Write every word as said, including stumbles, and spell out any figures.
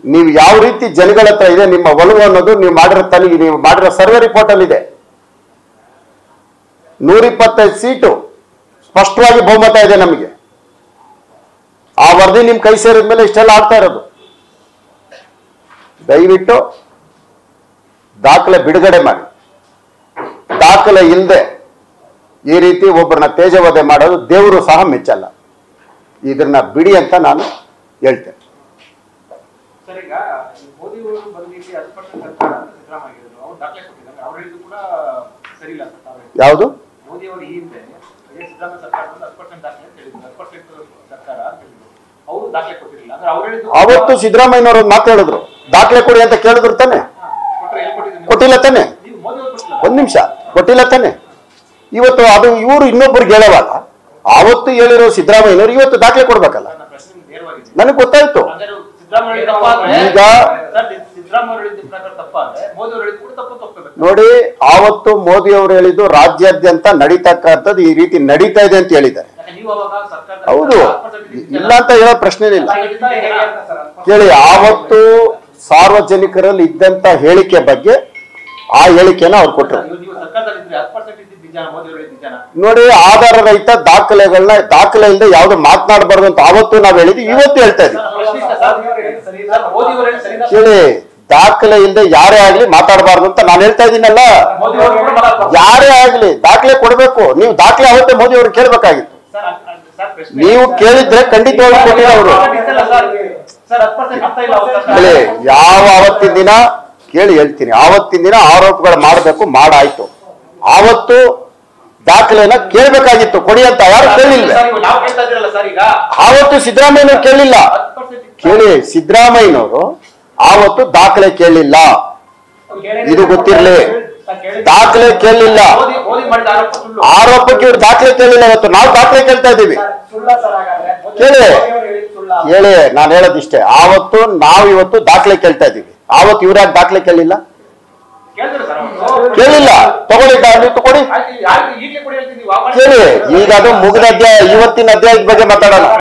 ನೀವು ಯಾವ ರೀತಿ ಜನಗಳ ಹತ್ರ ಇದೆ ನಿಮ್ಮ ಒಲವು ಅನ್ನೋದು ನೀವು ಮಾಡಿರೋ ತನಿಖೆ, ನೀವು ಮಾಡಿರೋ ಸರ್ವೆ ರಿಪೋರ್ಟ್ ಅಲ್ಲಿ ಇದೆ. ನೂರ ಇಪ್ಪತ್ತೈದು ಸೀಟು ಸ್ಪಷ್ಟವಾಗಿ ಬಹುಮತ ಇದೆ ನಮಗೆ. ಆ ವರದಿ ನಿಮ್ ಕೈ ಸೇರಿದ ಮೇಲೆ ಇಷ್ಟೆಲ್ಲ ಆಗ್ತಾ ಇರೋದು. ದಯವಿಟ್ಟು ದಾಖಲೆ ಬಿಡುಗಡೆ ಮಾಡಿ. ದಾಖಲೆ ಇಲ್ಲದೆ ಈ ರೀತಿ ಒಬ್ಬರನ್ನ ತೇಜವಧೆ ಮಾಡೋದು ದೇವರು ಸಹ ಮೆಚ್ಚಲ್ಲ. ಇದನ್ನ ಬಿಡಿ ಅಂತ ನಾನು ಹೇಳ್ತೇನೆ. ಯಾವುದು ಅವತ್ತು ಸಿದ್ದರಾಮಯ್ಯನವರು ಮಾತಾಡಿದ್ರು, ದಾಖಲೆ ಕೊಡಿ ಅಂತ ಕೇಳಿದ್ರು ತಾನೆ, ಕೊಟ್ಟಿಲ್ಲ ತಾನೆ? ಒಂದ್ ನಿಮಿಷ, ಕೊಟ್ಟಿಲ್ಲ ತಾನೆ? ಇವತ್ತು ಅದು ಇವರು ಇನ್ನೊಬ್ಬರಿಗೆ ಹೇಳುವಾಗ ಅವತ್ತು ಹೇಳಿರೋ ಸಿದ್ದರಾಮಯ್ಯನವರು ಇವತ್ತು ದಾಖಲೆ ಕೊಡ್ಬೇಕಲ್ಲ. ನನಗೆ ಗೊತ್ತಾಯ್ತು. ಈಗ ನೋಡಿ, ಆವತ್ತು ಮೋದಿ ಅವರು ಹೇಳಿದ್ದು ರಾಜ್ಯಾದ್ಯಂತ ನಡೀತಕ್ಕಂಥದ್ದು ಈ ರೀತಿ ನಡೀತಾ ಇದೆ ಅಂತ ಹೇಳಿದ್ದಾರೆ. ಹೌದು, ಇಲ್ಲ ಅಂತ ಹೇಳೋ ಪ್ರಶ್ನೆ ಇಲ್ಲ. ಕೇಳಿ, ಆವತ್ತು ಸಾರ್ವಜನಿಕರಲ್ಲಿ ಇದ್ದಂತ ಹೇಳಿಕೆ ಬಗ್ಗೆ ಆ ಹೇಳಿಕೆನ ಅವ್ರು ಕೊಟ್ಟರು. ನೋಡಿ, ಆಧಾರ ರಹಿತ ದಾಖಲೆಗಳನ್ನ ದಾಖಲೆ ಇಲ್ಲದೆ ಯಾವ್ದು ಮಾತನಾಡಬಾರ್ದು ಅಂತ ಆವತ್ತು ನಾವ್ ಹೇಳಿದ್ವಿ, ಇವತ್ತು ಹೇಳ್ತಾ ಇದೀವಿ. ಕೇಳಿ, ದಾಖಲೆ ಇಲ್ಲದೆ ಯಾರೇ ಆಗ್ಲಿ ಮಾತಾಡಬಾರ್ದು ಅಂತ ನಾನು ಹೇಳ್ತಾ ಇದ್ದೀನಲ್ಲ. ಯಾರೇ ಆಗ್ಲಿ ದಾಖಲೆ ಕೊಡ್ಬೇಕು. ನೀವು ದಾಖಲೆ ಅವತ್ತೇ ಮೋದಿ ಅವರು ಕೇಳ್ಬೇಕಾಗಿತ್ತು. ನೀವು ಕೇಳಿದ್ರೆ ಖಂಡಿತವಾಗಿ ಕೊಟ್ಟಿಲ್ಲ ಅವರು. ಕೇಳಿ, ಯಾವ ಆವತ್ತಿನ ದಿನ ಕೇಳಿ ಹೇಳ್ತೀನಿ, ಆವತ್ತಿನ ದಿನ ಆರೋಪಗಳು ಮಾಡಬೇಕು, ಮಾಡಾಯ್ತು. ಆವತ್ತು ದಾಖಲೆನ ಕೇಳ್ಬೇಕಾಗಿತ್ತು, ಕೊಡಿ ಅಂತ ಯಾರು ಕೇಳಿಲ್ಲ. ಆವತ್ತು ಸಿದ್ದರಾಮಯ್ಯನವರು ಕೇಳಿಲ್ಲ. ಕೇಳಿ, ಸಿದ್ದರಾಮಯ್ಯನವರು ಆವತ್ತು ದಾಖಲೆ ಕೇಳಲಿಲ್ಲ, ಇದು ಗೊತ್ತಿರ್ಲಿ. ದಾಖಲೆ ಕೇಳಲಿಲ್ಲ, ಆರೋಪಕ್ಕೆ ಇವ್ರು ದಾಖಲೆ ಕೇಳಲಿಲ್ಲ. ಇವತ್ತು ನಾವು ದಾಖಲೆ ಕೇಳ್ತಾ ಇದ್ದೀವಿ. ಕೇಳಿ ಕೇಳಿ ನಾನು ಹೇಳೋದಿಷ್ಟೇ, ಆವತ್ತು ನಾವು ಇವತ್ತು ದಾಖಲೆ ಕೇಳ್ತಾ ಇದ್ದೀವಿ. ಆವತ್ತು ಇವ್ರಾಗ ದಾಖಲೆ ಕೇಳಿಲ್ಲ, ಕೇಳಿಲ್ಲ. ತಗೊಳ್ಳಿ, ತಗೊಳ್ಳಿ. ಕೇಳಿ, ಈಗ ಅದು ಮುಗಿದ ಅಧ್ಯಾಯ, ಇವತ್ತಿನ ಅಧ್ಯಾಯದ ಬಗ್ಗೆ ಮಾತಾಡೋಣ.